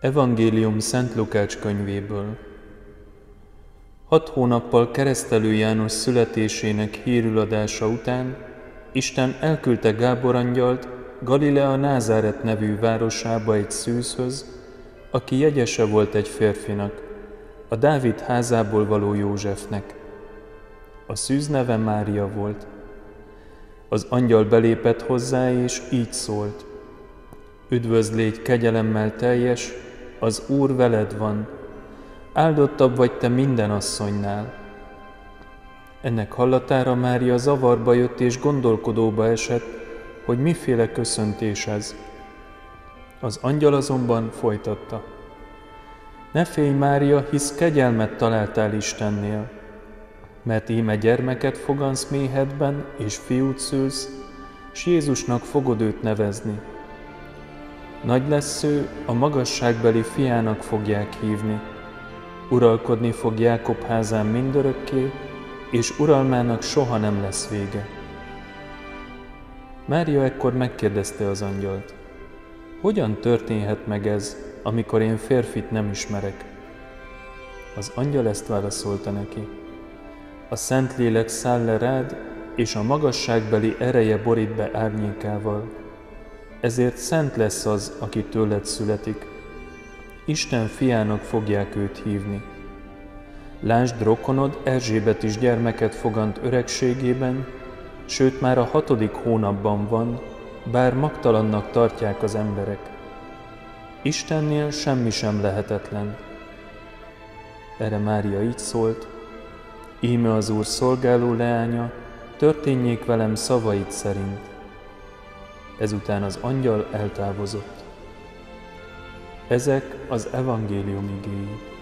Evangélium Szent Lukács könyvéből. 6 hónappal Keresztelő János születésének hírüladása után Isten elküldte Gábor angyalt Galilea Názáret nevű városába egy szűzhöz, aki jegyese volt egy férfinak, a Dávid házából való Józsefnek. A szűz neve Mária volt. Az angyal belépett hozzá, és így szólt: Üdvözlégy, kegyelemmel teljes, az Úr veled van, áldottabb vagy te minden asszonynál. Ennek hallatára Mária zavarba jött és gondolkodóba esett, hogy miféle köszöntés ez. Az angyal azonban folytatta: Ne félj, Mária, hisz kegyelmet találtál Istennél, mert íme gyermeket fogansz méhedben, és fiút szülsz, s Jézusnak fogod őt nevezni. Nagy lesz ő, a magasságbeli fiának fogják hívni. Uralkodni fog Jákob házán mindörökké, és uralmának soha nem lesz vége. Mária ekkor megkérdezte az angyalt: Hogyan történhet meg ez, amikor én férfit nem ismerek? Az angyal ezt válaszolta neki: A Szentlélek száll le rád, és a magasságbeli ereje borít be árnyékával. Ezért szent lesz az, aki tőled születik. Isten fiának fogják őt hívni. Lásd, rokonod Erzsébet is gyermeket fogant öregségében, sőt már a 6. hónapban van, bár magtalannak tartják az emberek. Istennél semmi sem lehetetlen. Erre Mária így szólt: Íme az Úr szolgáló leánya, történjék velem szavaid szerint. Ezután az angyal eltávozott. Ezek az evangélium igéi.